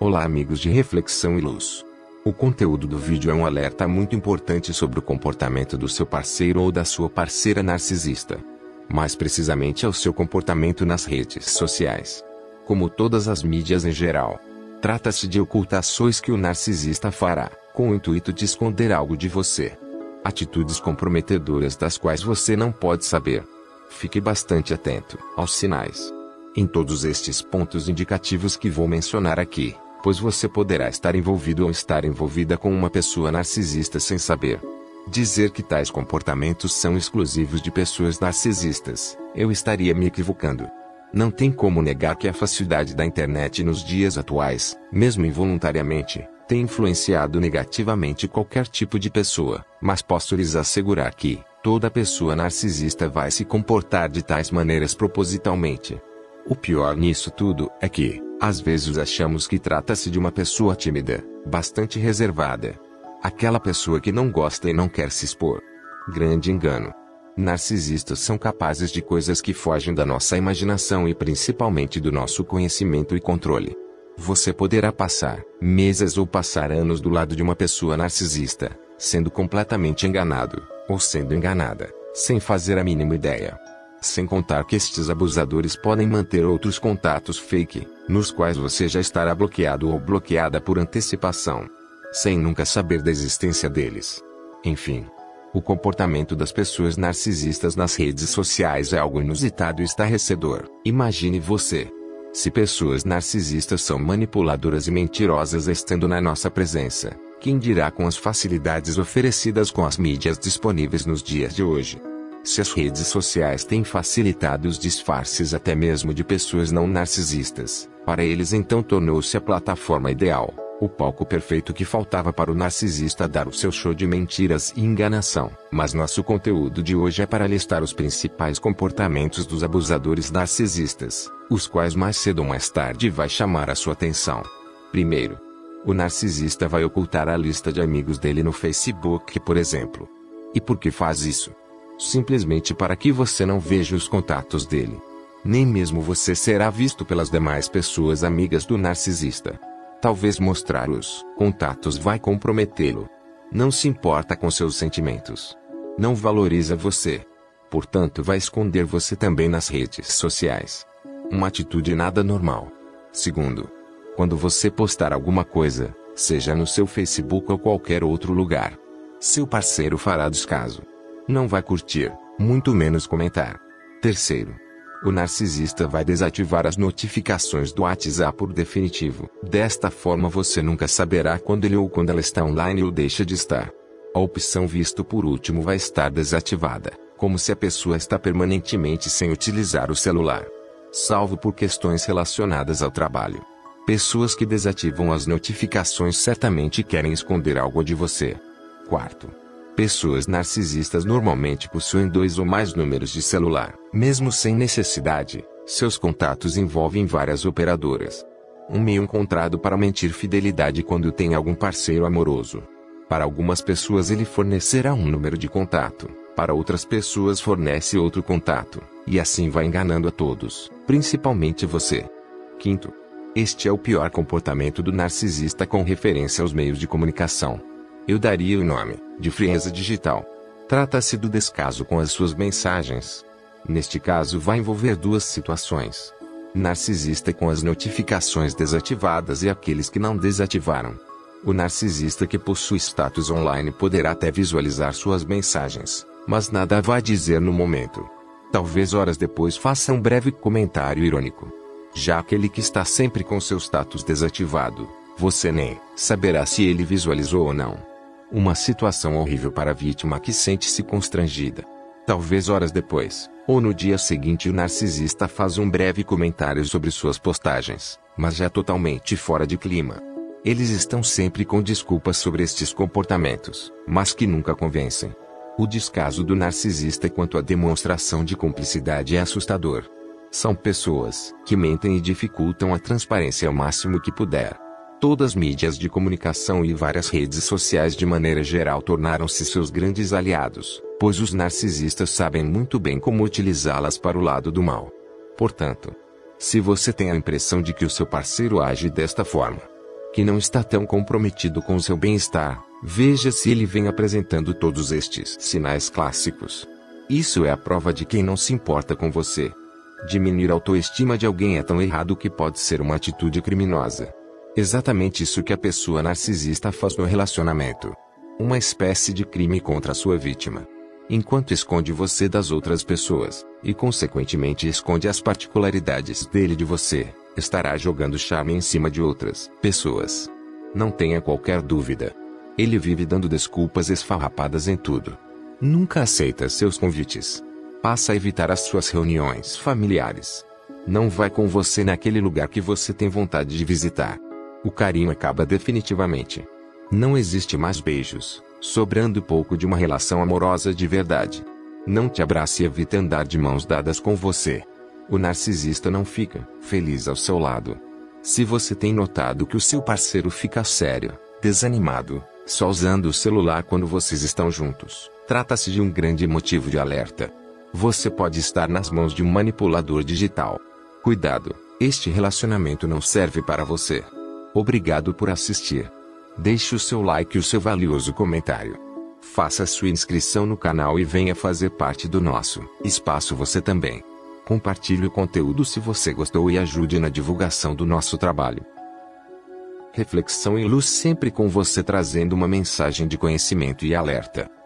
Olá amigos de Reflexão e Luz. O conteúdo do vídeo é um alerta muito importante sobre o comportamento do seu parceiro ou da sua parceira narcisista. Mais precisamente é o seu comportamento nas redes sociais. Como todas as mídias em geral, trata-se de ocultações que o narcisista fará, com o intuito de esconder algo de você. Atitudes comprometedoras das quais você não pode saber. Fique bastante atento aos sinais em todos estes pontos indicativos que vou mencionar aqui, pois você poderá estar envolvido ou estar envolvida com uma pessoa narcisista sem saber. Dizer que tais comportamentos são exclusivos de pessoas narcisistas, eu estaria me equivocando. Não tem como negar que a facilidade da internet nos dias atuais, mesmo involuntariamente, tem influenciado negativamente qualquer tipo de pessoa, mas posso lhes assegurar que toda pessoa narcisista vai se comportar de tais maneiras propositalmente. O pior nisso tudo é que, às vezes achamos que trata-se de uma pessoa tímida, bastante reservada. Aquela pessoa que não gosta e não quer se expor. Grande engano. Narcisistas são capazes de coisas que fogem da nossa imaginação e principalmente do nosso conhecimento e controle. Você poderá passar meses ou passar anos do lado de uma pessoa narcisista, sendo completamente enganado, ou sendo enganada, sem fazer a mínima ideia. Sem contar que estes abusadores podem manter outros contatos fake, nos quais você já estará bloqueado ou bloqueada por antecipação, sem nunca saber da existência deles. Enfim, o comportamento das pessoas narcisistas nas redes sociais é algo inusitado e estarrecedor. Imagine você. Se pessoas narcisistas são manipuladoras e mentirosas estando na nossa presença, quem dirá com as facilidades oferecidas com as mídias disponíveis nos dias de hoje? Se as redes sociais têm facilitado os disfarces até mesmo de pessoas não narcisistas, para eles então tornou-se a plataforma ideal, o palco perfeito que faltava para o narcisista dar o seu show de mentiras e enganação. Mas nosso conteúdo de hoje é para listar os principais comportamentos dos abusadores narcisistas, os quais mais cedo ou mais tarde vai chamar a sua atenção. Primeiro, o narcisista vai ocultar a lista de amigos dele no Facebook, por exemplo. E por que faz isso? Simplesmente para que você não veja os contatos dele. Nem mesmo você será visto pelas demais pessoas amigas do narcisista. Talvez mostrar os contatos vai comprometê-lo. Não se importa com seus sentimentos. Não valoriza você. Portanto, vai esconder você também nas redes sociais. Uma atitude nada normal. Segundo, quando você postar alguma coisa, seja no seu Facebook ou qualquer outro lugar, seu parceiro fará descaso. Não vai curtir, muito menos comentar. Terceiro, o narcisista vai desativar as notificações do WhatsApp por definitivo. Desta forma você nunca saberá quando ele ou quando ela está online ou deixa de estar. A opção visto por último vai estar desativada, como se a pessoa está permanentemente sem utilizar o celular. Salvo por questões relacionadas ao trabalho. Pessoas que desativam as notificações certamente querem esconder algo de você. Quarto, pessoas narcisistas normalmente possuem 2 ou mais números de celular. Mesmo sem necessidade, seus contatos envolvem várias operadoras. Um meio encontrado para mentir fidelidade quando tem algum parceiro amoroso. Para algumas pessoas ele fornecerá um número de contato, para outras pessoas fornece outro contato, e assim vai enganando a todos, principalmente você. Quinto, este é o pior comportamento do narcisista com referência aos meios de comunicação. Eu daria o nome de frieza digital. Trata-se do descaso com as suas mensagens. Neste caso vai envolver duas situações. Narcisista com as notificações desativadas e aqueles que não desativaram. O narcisista que possui status online poderá até visualizar suas mensagens, mas nada vai dizer no momento. Talvez horas depois faça um breve comentário irônico. Já aquele que está sempre com seu status desativado, você nem saberá se ele visualizou ou não. Uma situação horrível para a vítima que sente-se constrangida. Talvez horas depois, ou no dia seguinte o narcisista faz um breve comentário sobre suas postagens, mas já totalmente fora de clima. Eles estão sempre com desculpas sobre estes comportamentos, mas que nunca convencem. O descaso do narcisista quanto à demonstração de cumplicidade é assustador. São pessoas que mentem e dificultam a transparência ao máximo que puder. Todas as mídias de comunicação e várias redes sociais de maneira geral tornaram-se seus grandes aliados, pois os narcisistas sabem muito bem como utilizá-las para o lado do mal. Portanto, se você tem a impressão de que o seu parceiro age desta forma, que não está tão comprometido com o seu bem-estar, veja se ele vem apresentando todos estes sinais clássicos. Isso é a prova de quem não se importa com você. Diminuir a autoestima de alguém é tão errado que pode ser uma atitude criminosa. Exatamente isso que a pessoa narcisista faz no relacionamento. Uma espécie de crime contra a sua vítima. Enquanto esconde você das outras pessoas, e consequentemente esconde as particularidades dele de você, estará jogando charme em cima de outras pessoas. Não tenha qualquer dúvida. Ele vive dando desculpas esfarrapadas em tudo. Nunca aceita seus convites. Passa a evitar as suas reuniões familiares. Não vai com você naquele lugar que você tem vontade de visitar. O carinho acaba definitivamente. Não existe mais beijos, sobrando pouco de uma relação amorosa de verdade. Não te abrace e evite andar de mãos dadas com você. O narcisista não fica feliz ao seu lado. Se você tem notado que o seu parceiro fica sério, desanimado, só usando o celular quando vocês estão juntos, trata-se de um grande motivo de alerta. Você pode estar nas mãos de um manipulador digital. Cuidado, este relacionamento não serve para você. Obrigado por assistir. Deixe o seu like e o seu valioso comentário. Faça sua inscrição no canal e venha fazer parte do nosso espaço você também. Compartilhe o conteúdo se você gostou e ajude na divulgação do nosso trabalho. Reflexão em Luz, sempre com você, trazendo uma mensagem de conhecimento e alerta.